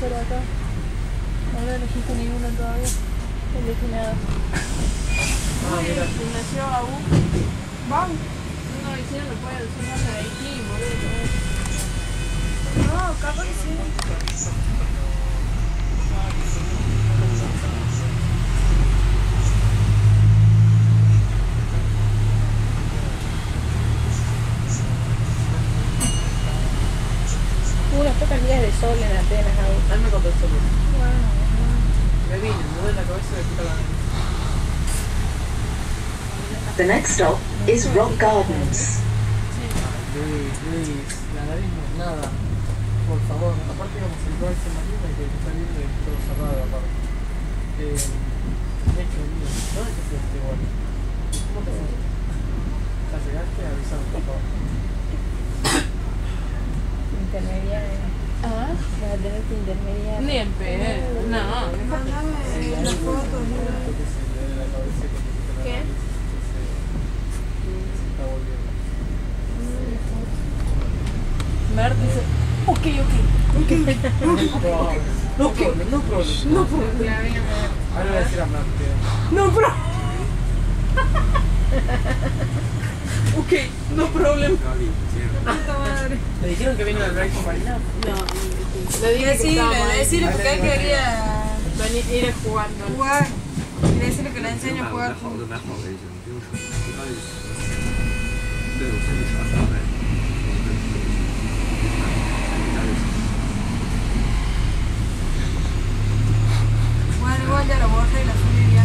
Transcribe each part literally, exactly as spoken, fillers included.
hacer acá. No lo elegiste ninguno todavía. No elegí nada. Ah, mira. Gimnasio A U. Vamos. No, y si no lo puede usar más de aquí, boludo. No, capaz que sí. Unas pocas días de sol en Atenas, A U. A mí me contestó. Bueno, Me vine, me duele la cabeza y me pica la nariz. The next stop is Rock Gardens. Luis, Luis, la nariz no es nada. Por favor, aparte íbamos a entrar ese marino y que está libre y todo cerrado aparte. Eh, es que mío, ¿dónde te fuiste igual? ¿Cómo te fuiste? ¿Ya llegaste? Avisame, por favor. intermediaria. Ah, vas a tener que intermediar. Ni en pedo, no. Mándame las fotos, mira. ¿Qué? Está volviendo. Mert dice, ok, ok. No problem, no problem. No problem. Ahora le voy a decir a Mert que... No problem. Ok, no problem. Puta madre. ¿Le dijeron que vino del break con Marina? No, le dije que Decirle, estábamos ahí. decirle porque él quería Venir, ir a jugar, ¿no? jugar. Y decirle que le enseño a jugar. 好的，买好的已经不用说，其他就行。对，我先给查查呗。 Bueno, igual ya lo borré y la subí bien.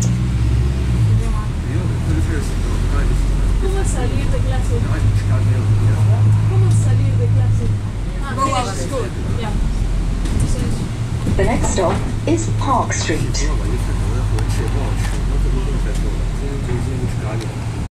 没有，这个事儿是我刚才就说的。 ¿Cómo salir de clase? 然后你其他没有别的。 ¿Cómo salir de clase? Ah, Go finish up. school. Ya. The next stop is Park Street. 今天我一看，我要回去，不好吃。